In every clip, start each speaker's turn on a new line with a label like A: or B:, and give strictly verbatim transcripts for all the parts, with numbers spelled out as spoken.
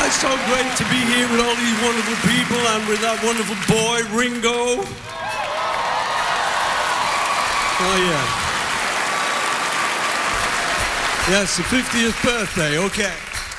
A: It's so great to be here with all these wonderful people and with that wonderful boy, Ringo. Oh, yeah. Yes, the fiftieth birthday, okay.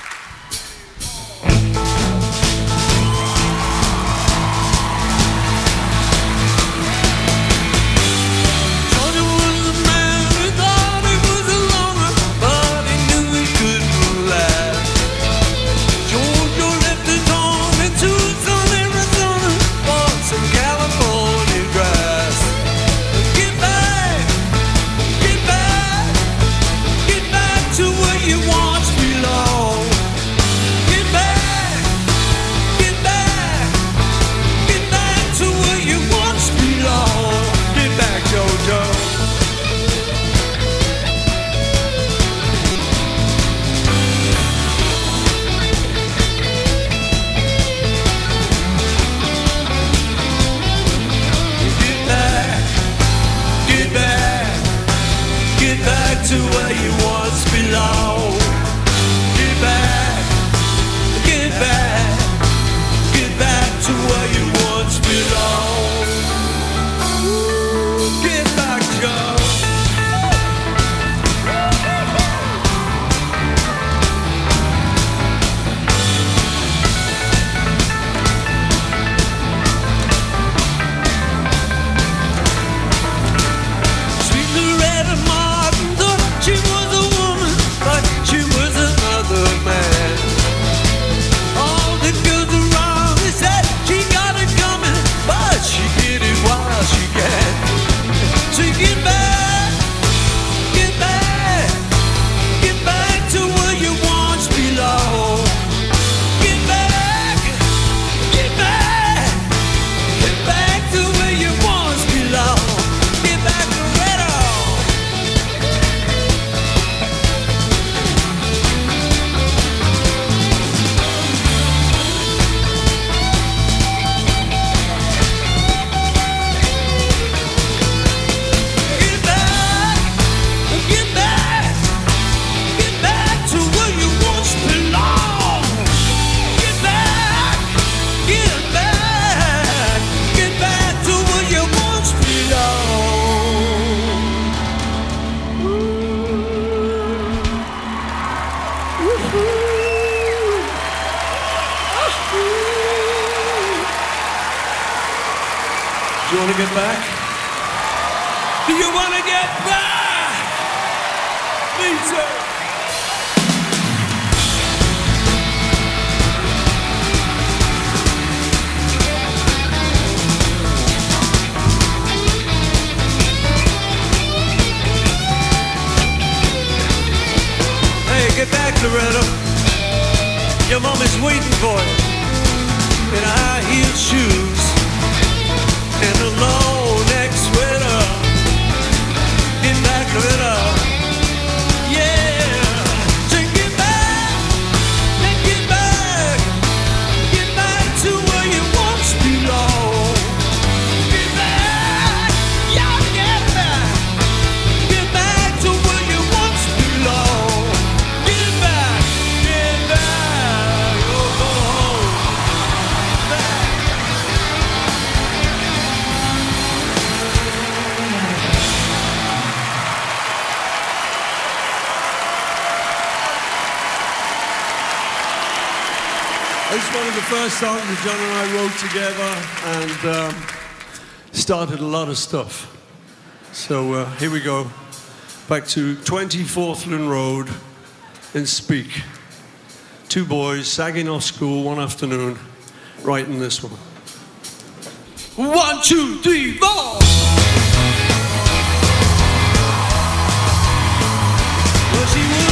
B: To where you once belonged. Get back, get back, get back to where you once belonged. Get back, Joe. Sweet Loretta Martin, she was a woman, but she was another man. All the girls around me said she got it coming, but she did it while she can. So get back, get back, get back to where you once belonged. Get back, get back, get back to where you once belonged. Get back to Red Hawk.
A: Do you want to get back? Do you want to get back? Me too.
B: Hey, get back, Loretta. Your mom is waiting for you in high-heeled shoes and a long neck sweater. Get back, Loretta. Yeah. So get back, and get back, get back to where you once belonged. Get back, yeah, get back, get back to where you once belonged. Get back, get back, oh, go home. Back.
A: It's one of the first songs that John and I wrote together and um, started a lot of stuff. So uh, here we go. Back to twenty-fourth Lynn Road in Speke. Two boys sagging off school one afternoon, writing this one. One, two, three, four!
B: Well, she was